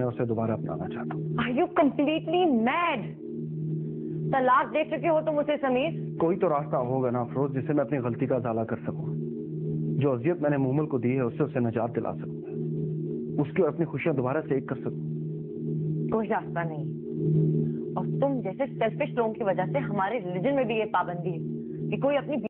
मैं उसे दोबारा अपनाना चाहता हूँ। Are you completely mad? तलाक दे चुके हो तुम उसे समीर? कोई तो रास्ता होगा ना अफरोज, जिससे मैं अपनी गलती का इजाला कर सकूं। जो अजियत मैंने मूमल को दी है उससे उसे निजात दिला सकूं, उसकी और अपनी खुशियां दोबारा से एक कर सकूं। कोई रास्ता नहीं। और तुम जैसे सेल्फिश लोगों की वजह से हमारे रिलीजन में भी ये पाबंदी है कि कोई अपनी